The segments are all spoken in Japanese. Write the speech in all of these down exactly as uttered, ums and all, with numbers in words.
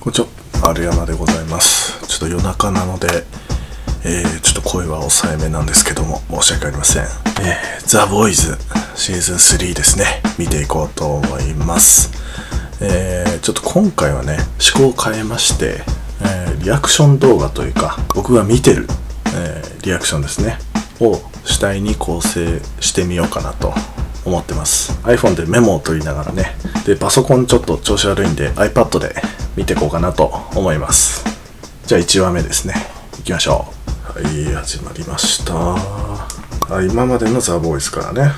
こんにちは、丸山でございます。ちょっと夜中なので、えー、ちょっと声は抑えめなんですけども、申し訳ありません。えー、ザ・ボーイズシーズンスリーですね、見ていこうと思います。えー、ちょっと今回はね、趣向を変えまして、えー、リアクション動画というか、僕が見てる、えー、リアクションですね、を主体に構成してみようかなと思ってます。 iPhone でメモを取りながらね、でパソコンちょっと調子悪いんで iPad で見ていこうかなと思います。じゃあいちわめですね、いきましょう。はい、始まりました。あ、今までのザ・ボーイズからね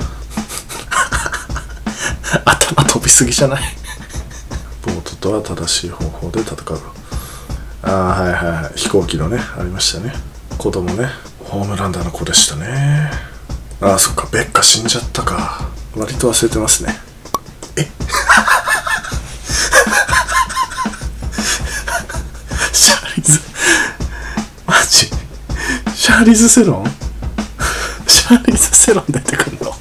頭飛びすぎじゃないボートとは正しい方法で戦う。ああ、はいはいはい、飛行機のね、ありましたね。子供ね、ホームランダーの子でしたね。ああ、そっか、ベッカ死んじゃったか。割と忘れてますね。えシャーリーズマジシャーリーズセロンシャーリーズセロン出てくんの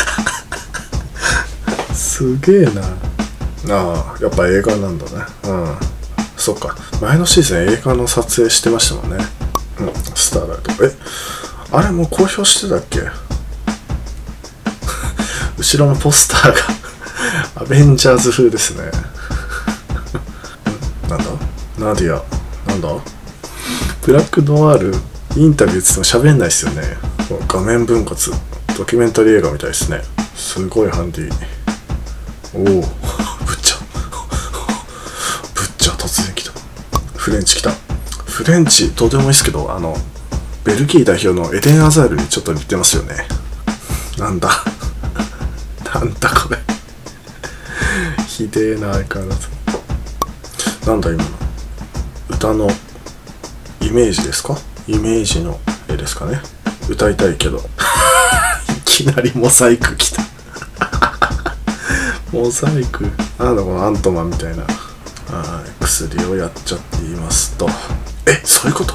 すげえな。ああ、やっぱ映画なんだね。うん、そっか、前のシーズン映画の撮影してましたもんね。うん、スターライト。え、あれもう公表してたっけ後ろのポスターがアベンジャーズ風ですねなんだナディア、なんだブラックノワール、インタビューっつっても喋んないっすよね。画面分割ドキュメンタリー映画みたいですね。すごいハンディ。おおブッチャブッチャ突然来た。フレンチ来た。フレンチとてもいいですけど、あのベルギー代表のエデン・アザールにちょっと似てますよね。なんだなんだこれひでえな、相変わらず。なんだ今の歌のイメージですか？イメージの絵ですかね。歌いたいけどいきなりモザイクきたモザイクなんだこのアントマンみたいな。はい、薬をやっちゃって言いますと、え、そういうこと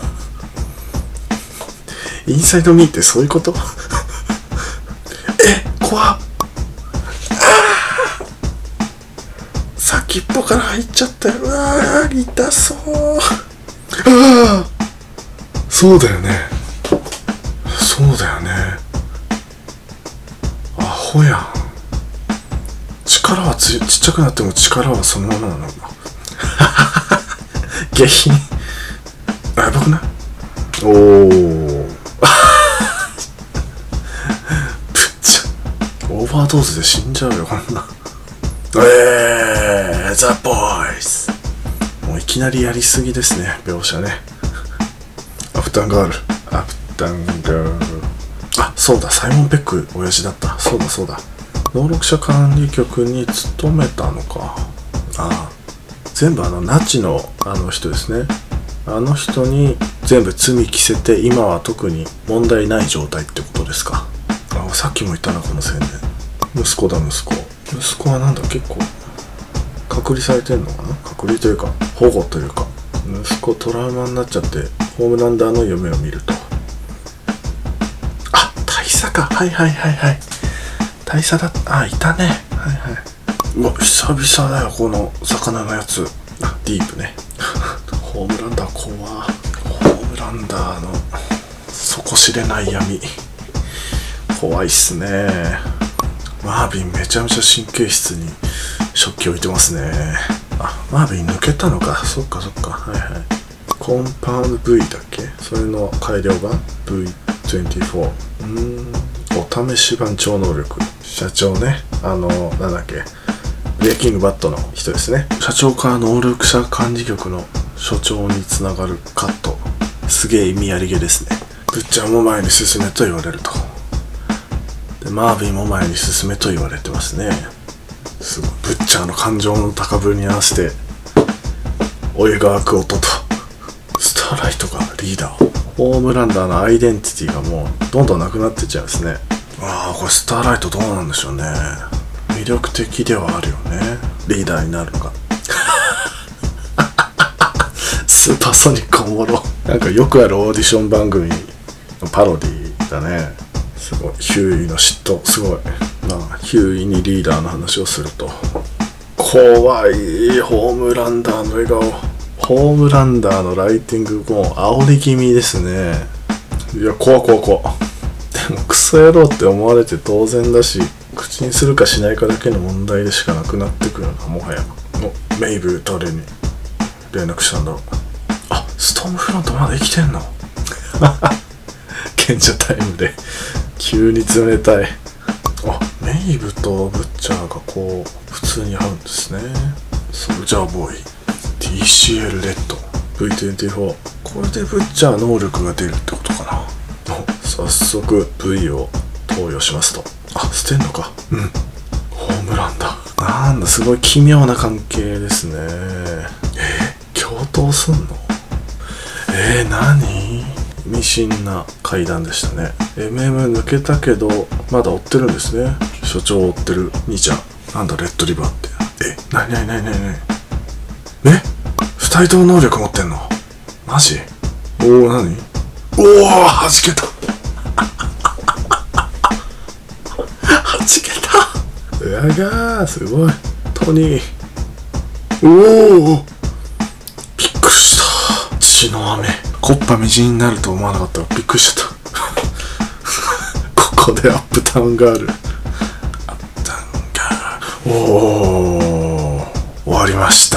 インサイドミーってそういうことえ、怖っ。先っぽから入っちゃったよ。うわー、痛そう。ああ、そうだよね、そうだよね。アホやん。力はつちっちゃくなっても力はそのままなのか下品。あ、やばくない？おおぶっちゃオーバードーズで死んじゃうよこんな。えー、ザ・ボーイズ。もういきなりやりすぎですね、描写ね。アフタンガール、アフタンガール。あ、そうだ、サイモン・ペック親父だった。そうだそうだ、登録者管理局に勤めたのか。ああ、全部あのナチのあの人ですね。あの人に全部罪着せて、今は特に問題ない状態ってことですか。あ、さっきも言ったな、この青年。息子だ、息子。息子はなんだ、結構隔離されてんのかな。隔離というか保護というか、息子トラウマになっちゃってホームランダーの夢を見ると。あ、大佐か。はいはいはいはい、大佐だった。あ、いたね。はいはい。うわ、久々だよこの魚のやつ。あ、ディープねホームランダー怖。ホームランダーの底知れない闇怖いっすね。マービンめちゃめちゃ神経質に食器置いてますね。あ、マービン抜けたのか。そっかそっか、はいはい。コンパウンド V だっけ、それの改良版 ブイにじゅうよん。うーん、お試し版超能力。社長ね、あのなんだっけ、ブレイキングバットの人ですね。社長から能力者管理局の所長につながるカット。すげえ意味ありげですね。ブッチャーも前に進めと言われると。でマービンも前に進めと言われてますね。すごい、ブッチャーの感情の高ぶりに合わせてお湯が沸く音と、スターライトがリーダー。ホームランダーのアイデンティティがもうどんどんなくなってっちゃうんですね。ああ、これスターライトどうなんでしょうね。魅力的ではあるよね、リーダーになるのがスーパーソニックおもろ。なんかよくあるオーディション番組のパロディだね。すごい、ヒューイの嫉妬、すごい。まあ、ヒューイにリーダーの話をすると、こ怖い。ホームランダーの笑顔。ホームランダーのライティングも煽り気味ですね。いや、怖怖怖。でもクソ野郎って思われて当然だし、口にするかしないかだけの問題でしかなくなってくるな、もはや。お、メイブ誰に連絡したんだろう。あ、ストームフロントまだ生きてんの。賢者タイムで急に冷たい。あ、メイブとブッチャーがこう普通に会うんですね。ソルジャーボーイ ティーシーエル レッド ブイにじゅうよん。 これでブッチャー能力が出るってことかな。早速 V を投与しますと。あ、捨てんのか。うん、ホームランだ。なんだ、すごい奇妙な関係ですね。えー、共闘すんの。えー、何意味深な階段でしたね。 エムエム 抜けたけどまだ追ってるんですね。所長を追ってる兄ちゃん。なんだレッドリバーって。え、なになになになになに。え、二人とも能力持ってんのマジ。おお、なに。おお、はじけた。はじけた。うわがー、すごい。トニー。おお、びっくりした。血の雨。コッパみじんになると思わなかったらびっくりしちゃった。ここでアップダウンガール。アップダウンガール。おー、終わりました。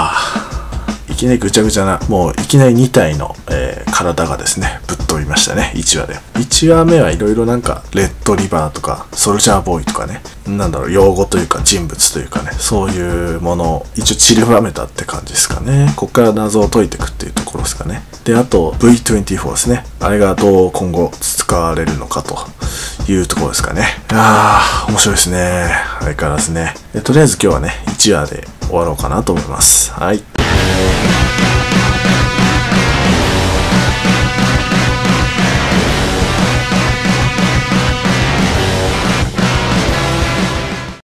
いきなりぐちゃぐちゃな、もういきなりに体の、えー、体がですね、ぶっ飛びましたね、いちわで。いちわめはいろいろなんか、レッドリバーとか、ソルジャーボーイとかね、なんだろう、用語というか人物というかね、そういうものを一応散りばめたって感じですかね。こっから謎を解いていくっていうところですかね。で、あと ブイにじゅうよん ですね。あれがどう今後使われるのかというところですかね。あー、面白いですね。相変わらずね。で、とりあえず今日はね、いちわで終わろうかなと思います。はい。